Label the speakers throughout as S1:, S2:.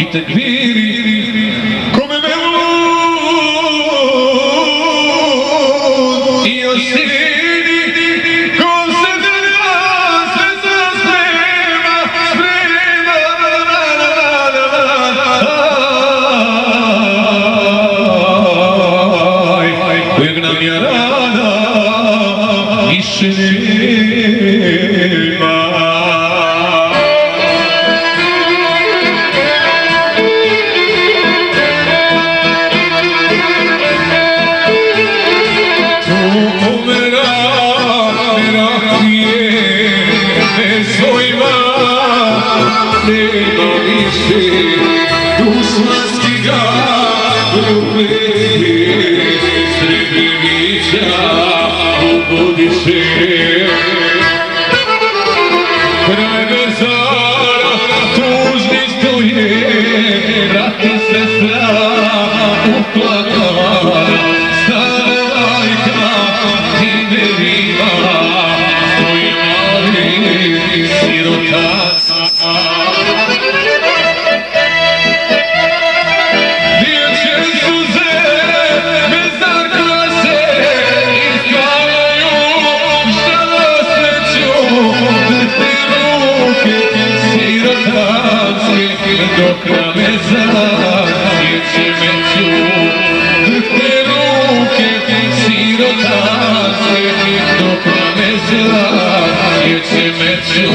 S1: tekbiri come Melun i Osini con se della stessa sprema kojeg nam je rana više nema. Nema više dušmanski ga ljubi Srebreniča ubodiše kraj mezara tužni stoje brat i sestra uplakana stara majka i nevina stoji mali sirotac. Dok na mezar sjeće meću, te ruke sirotace, dok na mezar sjeće meću.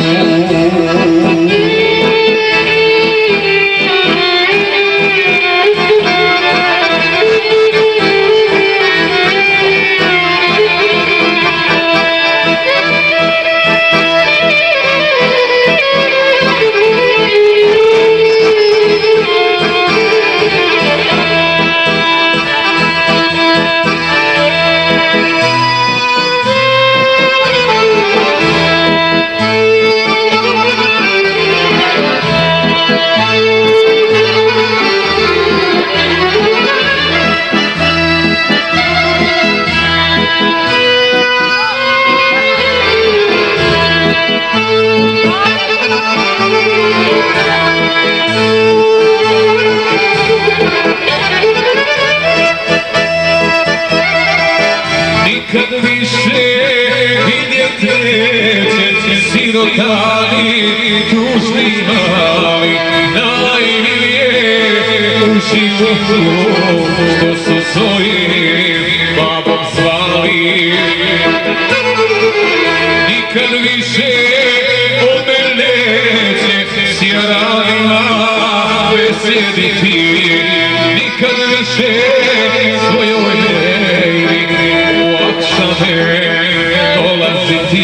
S1: Nikad više vidjet neće sirotani, tužni mali, najmilije u životu što su svojim babom zvali. Nikad više od mene neće sjaranima veseliti, nikad više svojoj dolaziti.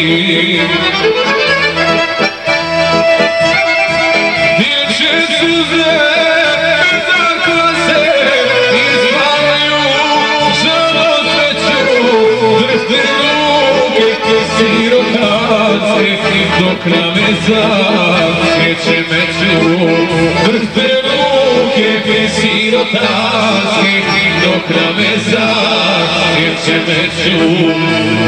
S1: Dječje suze tako se izvajaju, žalosveću drhte ruke sirotace, dok na mezar sjeće meću. Drhte ruke sirotace, dok na mezar sjeće meću.